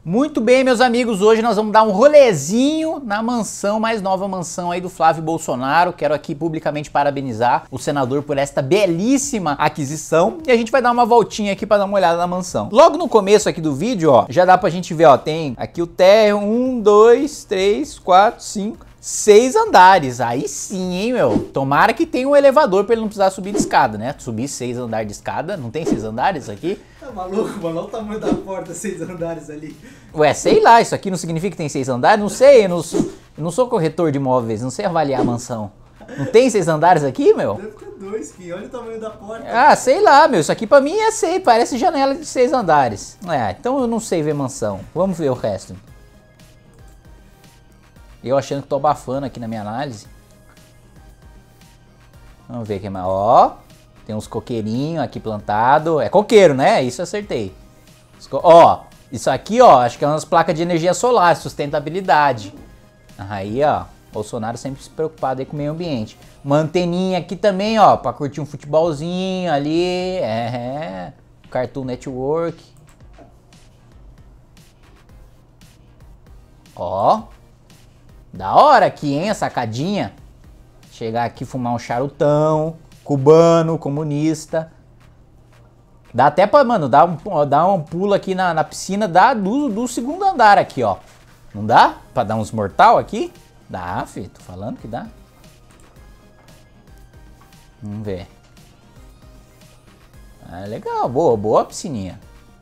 Muito bem, meus amigos, hoje nós vamos dar um rolezinho na mansão, mais nova mansão aí do Flávio Bolsonaro. Quero aqui publicamente parabenizar o senador por esta belíssima aquisição. E a gente vai dar uma voltinha aqui para dar uma olhada na mansão. Logo no começo aqui do vídeo, ó, já dá pra gente ver, ó, tem aqui o térreo, 1, 2, 3, 4, 5... 6 andares, aí sim, hein, meu? Tomara que tenha um elevador pra ele não precisar subir de escada, né? Subir 6 andares de escada, não tem 6 andares aqui? Tá maluco, mano? Olha o tamanho da porta, 6 andares ali. Ué, sei lá, isso aqui não significa que tem 6 andares? Não sei, eu não sou corretor de imóveis, não sei avaliar a mansão. Não tem 6 andares aqui, meu? Deve ter 2, filho. Olha o tamanho da porta. Ah, sei lá, meu, isso aqui pra mim é 6, parece janela de 6 andares. É, então eu não sei ver mansão, vamos ver o resto. Eu achando que tô abafando aqui na minha análise. Vamos ver o que mais. Ó, tem uns coqueirinhos aqui plantado. É coqueiro, né? Isso eu acertei. Ó, isso aqui, ó, acho que é umas placas de energia solar, sustentabilidade. Aí, ó, Bolsonaro sempre se preocupado aí com o meio ambiente. Uma anteninha aqui também, ó, pra curtir um futebolzinho ali. Cartoon Network. Ó. Da hora aqui, hein, a sacadinha. Chegar aqui, fumar um charutão, cubano, comunista. Dá até pra, mano, dar um pulo aqui na piscina do segundo andar aqui, ó. Não dá? Pra dar uns mortal aqui? Dá, filho, tô falando que dá. Vamos ver. Ah, legal, boa a piscininha.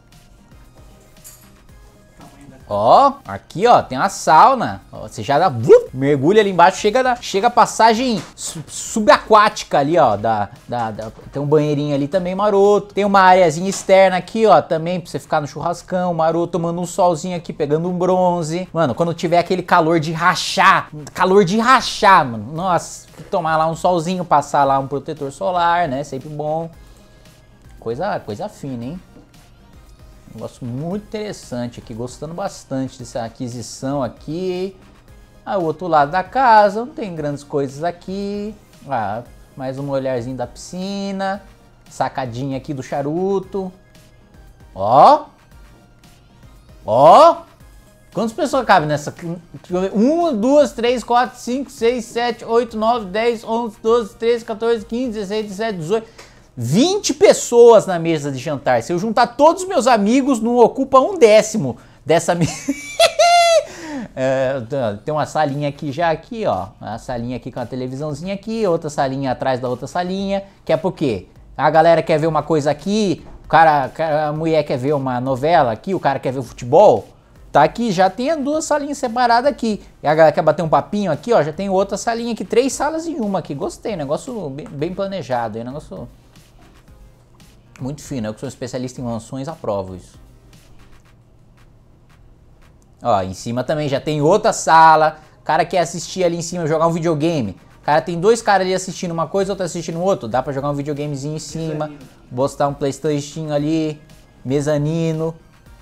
Ó, aqui ó, tem uma sauna. Ó, você já dá mergulha ali embaixo, chega a passagem subaquática ali, ó. Tem um banheirinho ali também maroto. Tem uma areazinha externa aqui, ó, também pra você ficar no churrascão maroto, tomando um solzinho aqui, pegando um bronze. Mano, quando tiver aquele calor de rachar, mano. Nossa, tomar lá um solzinho, passar lá um protetor solar, né? Sempre bom. Coisa fina, hein? Negócio muito interessante aqui, gostando bastante dessa aquisição aqui. Ah, o outro lado da casa, não tem grandes coisas aqui. Ah, mais um olharzinho da piscina. Sacadinha aqui do charuto. Ó. Ó. Quantas pessoas cabem nessa? 1, 2, 3, 4, 5, 6, 7, 8, 9, 10, 11, 12, 13, 14, 15, 16, 17, 18... 20 pessoas na mesa de jantar. Se eu juntar todos os meus amigos, não ocupa 1/10 dessa mesa. Tem uma salinha aqui já aqui, ó. Uma salinha aqui com a televisãozinha aqui, outra salinha atrás da outra salinha. Que é por quê? A galera quer ver uma coisa aqui, a mulher quer ver uma novela aqui, o cara quer ver futebol. Tá aqui, já tem 2 salinhas separadas aqui. E a galera quer bater um papinho aqui, ó. Já tem outra salinha aqui, 3 salas em uma aqui. Gostei, negócio bem planejado, hein? Negócio muito fino, eu que sou especialista em mansões, aprovo isso. Ó, em cima também já tem outra sala. O cara quer assistir ali em cima, jogar um videogame. O cara tem 2 caras ali assistindo uma coisa, outro assistindo outro. Dá pra jogar um videogamezinho em cima. Botar um PlayStation ali. Mezanino.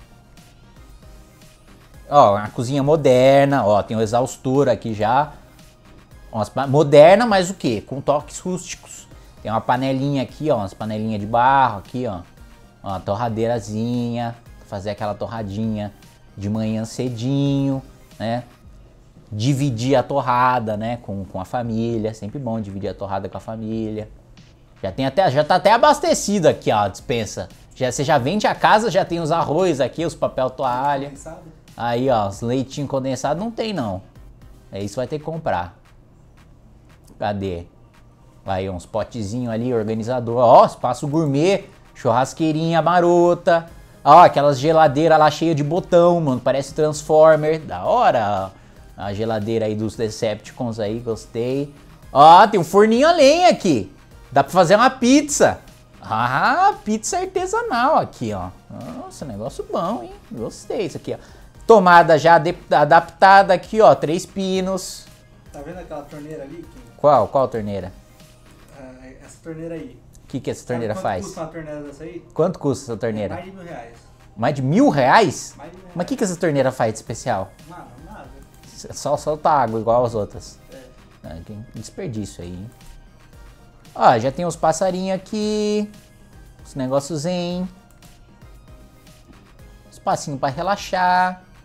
Ó, uma cozinha moderna. Ó, tem um exaustor aqui já. Moderna, mas o quê? Com toques rústicos. Tem uma panelinha aqui, ó, umas panelinhas de barro aqui, ó. Uma torradeirazinha, fazer aquela torradinha de manhã cedinho, né? Dividir a torrada, né, com a família, sempre bom dividir a torrada com a família. Já tá até abastecido aqui, ó, a despensa. Você já vende a casa, já tem os arroz aqui, os papel toalha. Aí, ó, os leitinhos condensados não tem não. É isso, vai ter que comprar. Cadê? Aí uns potezinhos ali, organizador. Ó, espaço gourmet, churrasqueirinha marota. Ó, aquelas geladeiras lá cheias de botão, mano. Parece Transformer. Da hora. A geladeira aí dos Decepticons aí, gostei. Ó, tem um forninho a lenha aqui. Dá pra fazer uma pizza. Ah, pizza artesanal aqui, ó. Nossa, negócio bom, hein? Gostei isso aqui, ó. Tomada já adaptada aqui, ó. 3 pinos. Tá vendo aquela torneira ali? Qual torneira? Essa torneira aí. O que essa torneira faz? Quanto custa uma torneira dessa aí? Quanto custa essa torneira? Mais de R$1.000. Mais de R$1.000? Mais de R$1.000. Mas o que essa torneira faz de especial? Nada. Só solta água, igual as outras. Que desperdício aí, hein? Ó, já tem uns passarinhos aqui. Os negócios zen. Espacinho pra relaxar.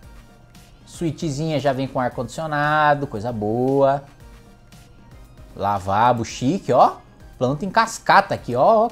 Suítezinha já vem com ar-condicionado, coisa boa. Lavabo chique, ó. Planta em cascata aqui, ó.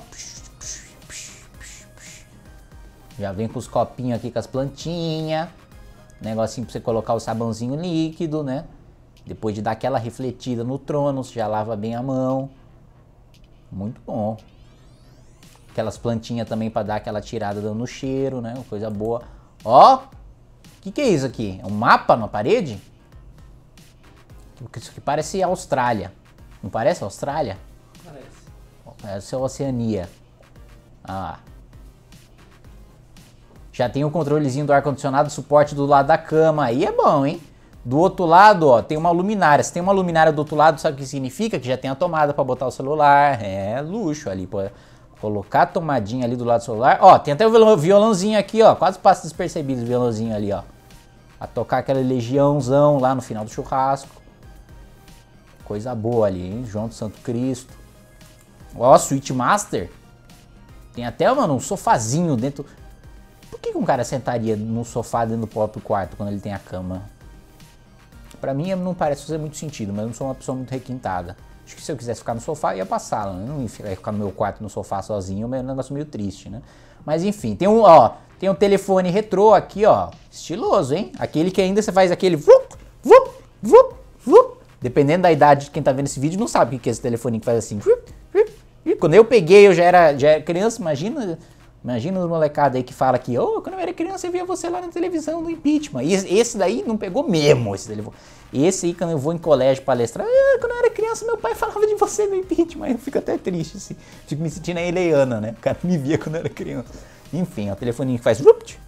Já vem com os copinhos aqui com as plantinhas. Negocinho pra você colocar o sabãozinho líquido, né? Depois de dar aquela refletida no trono, você já lava bem a mão. Muito bom. Aquelas plantinhas também pra dar aquela tirada dando cheiro, né? Uma coisa boa. Ó! O que é isso aqui? É um mapa na parede? Isso aqui parece Austrália. Não parece Austrália? Parece. Parece a Oceania. Ah. Já tem o controlezinho do ar-condicionado, suporte do lado da cama. Aí é bom, hein? Do outro lado, ó, tem uma luminária. Se tem uma luminária do outro lado, sabe o que significa? Que já tem a tomada pra botar o celular. É luxo ali, pô. Colocar a tomadinha ali do lado do celular. Ó, tem até o violãozinho aqui, ó. Quase passa despercebido o violãozinho ali, ó. A tocar aquela legiãozão lá no final do churrasco. Coisa boa ali, hein? João do Santo Cristo. Ó, Suite Master. Tem até, mano, um sofazinho dentro. Por que um cara sentaria num sofá dentro do próprio quarto quando ele tem a cama? Pra mim não parece fazer muito sentido, mas eu não sou uma pessoa muito requintada. Acho que se eu quisesse ficar no sofá, ia pra sala, né? Eu não ia ficar no meu quarto no sofá sozinho, é um negócio meio triste, né? Mas enfim, tem um telefone retrô aqui, ó. Estiloso, hein? Aquele que ainda você faz aquele vup, vup, vup, vup. Dependendo da idade de quem tá vendo esse vídeo, não sabe o que é esse telefone que faz assim. E quando eu peguei, eu já era criança, imagina os molecados aí que fala que, quando eu era criança eu via você lá na televisão no impeachment. E esse daí não pegou mesmo, esse telefone. Esse aí, quando eu vou em colégio palestrar, quando eu era criança meu pai falava de você no impeachment. Eu fico até triste, assim. Fico me sentindo a Eleana, né? O cara me via quando eu era criança. Enfim, o telefoninho que faz...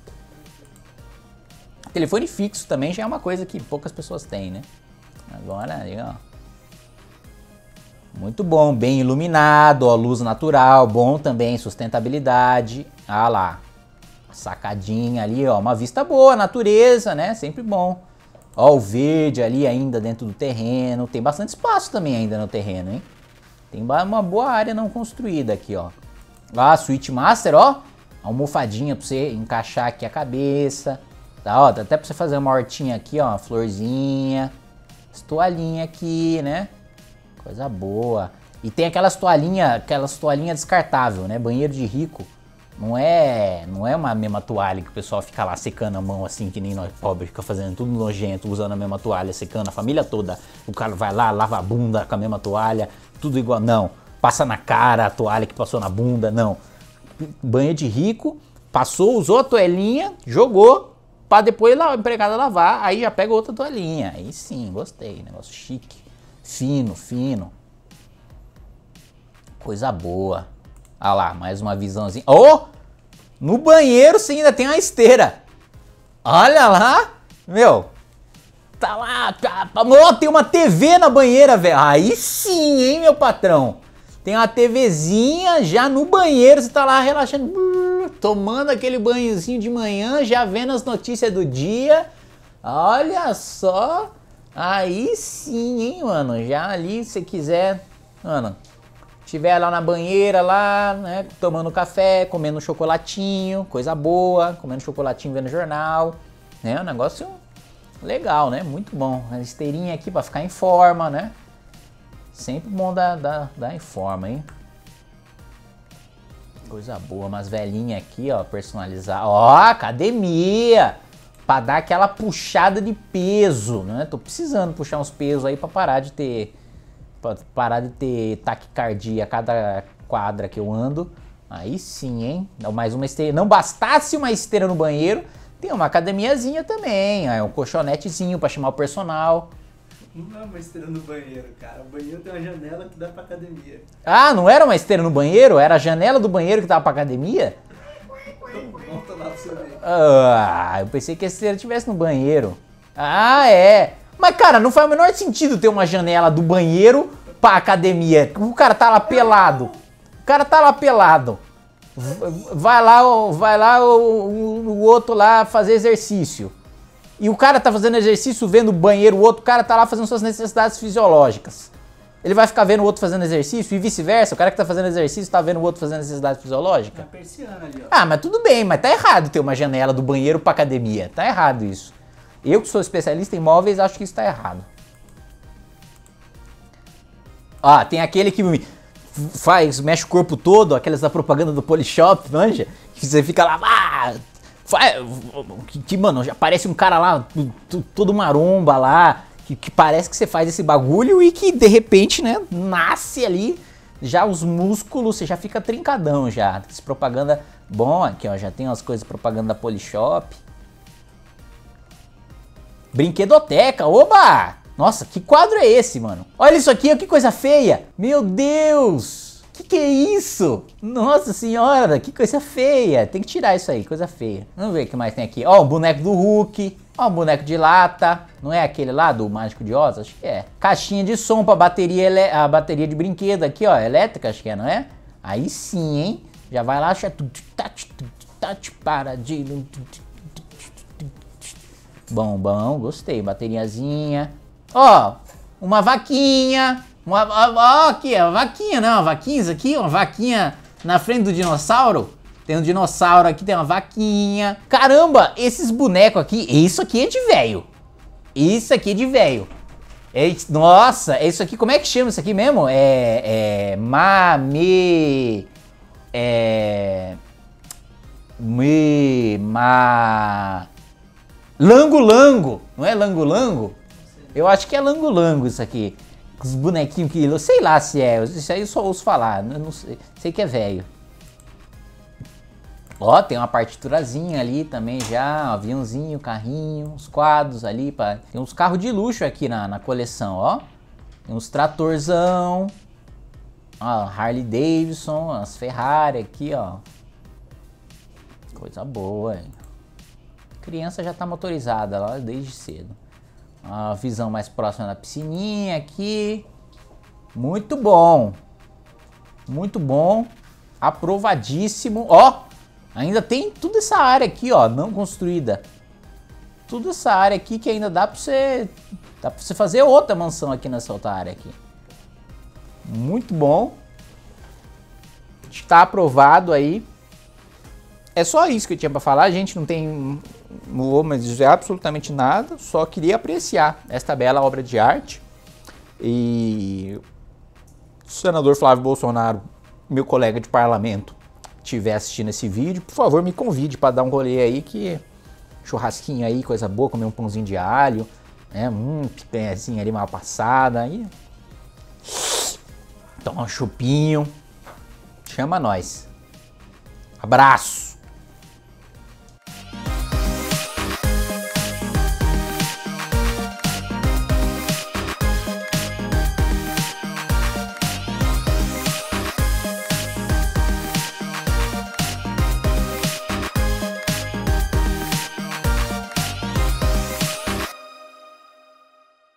Telefone fixo também já é uma coisa que poucas pessoas têm, né? Agora, aí, ó. Muito bom, bem iluminado, ó, luz natural, bom também, sustentabilidade. Ah lá, sacadinha ali, ó, uma vista boa, natureza, né? Sempre bom. Ó, o verde ali ainda dentro do terreno, tem bastante espaço também ainda no terreno, hein? Tem uma boa área não construída aqui, ó. Lá, Suite Master, ó, almofadinha pra você encaixar aqui a cabeça. Tá, ó, dá até pra você fazer uma hortinha aqui, ó, uma florzinha. As toalhinhas aqui, né? Coisa boa. E tem aquelas toalhinhas descartável, né? Banheiro de rico. Não é uma mesma toalha que o pessoal fica lá secando a mão assim, que nem nós pobres, fica fazendo tudo nojento, usando a mesma toalha, secando a família toda. O cara vai lá, lava a bunda com a mesma toalha, tudo igual. Não, passa na cara a toalha que passou na bunda, não. Banheiro de rico, passou, usou a toalhinha, jogou, pra depois lá, o empregado lavar, aí já pega outra toalhinha. Aí sim, gostei, negócio chique. Fino, fino. Coisa boa. Olha lá, mais uma visãozinha. Oh! No banheiro você ainda tem uma esteira. Olha lá. Meu. Tá lá. Oh, tem uma TV na banheira, velho. Aí sim, hein, meu patrão. Tem uma TVzinha já no banheiro. Você tá lá relaxando. Tomando aquele banhozinho de manhã. Já vendo as notícias do dia. Olha só. Aí sim, hein, mano. Já ali, se quiser, mano, tiver lá na banheira, lá, né, tomando café, comendo um chocolatinho, coisa boa, comendo chocolatinho, vendo jornal, né, um negócio legal, né, muito bom. A esteirinha aqui pra ficar em forma, né, sempre bom dar em forma, hein. Coisa boa, umas velhinhas aqui, ó, personalizar. Ó, academia! Pra dar aquela puxada de peso, né? Tô precisando puxar uns pesos aí pra parar de ter taquicardia a cada quadra que eu ando. Aí sim, hein? Mais uma esteira. Não bastasse uma esteira no banheiro, tem uma academiazinha também. É um colchonetezinho pra chamar o personal. Não é uma esteira no banheiro, cara. O banheiro tem uma janela que dá pra academia. Ah, não era uma esteira no banheiro? Era a janela do banheiro que dava pra academia? Volta lá pra você ver. Ah, eu pensei que a esteira estivesse no banheiro. Ah, é. Mas, cara, não faz o menor sentido ter uma janela do banheiro pra academia. O cara tá lá pelado. O cara tá lá pelado. Vai lá o outro lá fazer exercício. E o cara tá fazendo exercício vendo o banheiro, o outro cara tá lá fazendo suas necessidades fisiológicas. Ele vai ficar vendo o outro fazendo exercício e vice-versa. O cara que tá fazendo exercício tá vendo o outro fazendo necessidade fisiológica. É a persiana ali, ó. Ah, mas tudo bem, mas tá errado ter uma janela do banheiro pra academia. Tá errado isso. Eu que sou especialista em móveis, acho que isso tá errado. Ah, tem aquele que mexe o corpo todo, aquelas da propaganda do Polishop, manja? Que você fica lá, mano, já aparece um cara lá, todo maromba lá, que parece que você faz esse bagulho e que de repente, né, nasce ali, já os músculos, você já fica trincadão já. Essa propaganda, bom, aqui ó, já tem umas coisas, propaganda da Polishop. Brinquedoteca, oba! Nossa, que quadro é esse, mano? Olha isso aqui, que coisa feia! Meu Deus! Que é isso? Nossa senhora, que coisa feia! Tem que tirar isso aí, coisa feia. Vamos ver o que mais tem aqui. Ó, um boneco do Hulk. Ó, um boneco de lata. Não é aquele lá do Mágico de Oz? Acho que é. Caixinha de som pra bateria, a bateria de brinquedo aqui, ó. Elétrica, acho que é, não é? Aí sim, hein? Já vai lá, Bom, gostei. Bateriazinha. Ó, uma vaquinha. Ó, aqui, a vaquinha, né? Uma vaquinha, isso aqui, uma vaquinha na frente do dinossauro. Tem um dinossauro aqui, tem uma vaquinha. Caramba, esses bonecos aqui, isso aqui é de velho. Isso aqui é de velho. Nossa, isso aqui, como é que chama isso aqui mesmo? Lango-lango. Não é lango-lango? Eu acho que é lango-lango isso aqui. Os bonequinhos que... Eu sei lá se é. Isso aí eu só ouço falar. Eu não sei. Sei que é velho. Ó, tem uma partiturazinha ali também já. Aviãozinho, carrinho, uns quadros ali. Tem uns carros de luxo aqui na coleção, ó. Tem uns tratorzão. Ó, Harley Davidson, as Ferrari aqui, ó. Coisa boa, hein? Criança já tá motorizada lá desde cedo. A visão mais próxima da piscininha aqui. Muito bom. Muito bom. Aprovadíssimo. Ó, ainda tem toda essa área aqui, ó, não construída. Toda essa área aqui que ainda dá pra você fazer outra mansão aqui nessa outra área aqui. Muito bom. Está aprovado aí. É só isso que eu tinha pra falar. A gente não tem... Não vou mais dizer absolutamente nada, só queria apreciar esta bela obra de arte. E se o senador Flávio Bolsonaro, meu colega de parlamento, estiver assistindo esse vídeo, por favor me convide para dar um rolê aí, que churrasquinho aí, coisa boa, comer um pãozinho de alho, né, picanhazinha ali mal passada, aí toma um chupinho, chama nós. Abraço!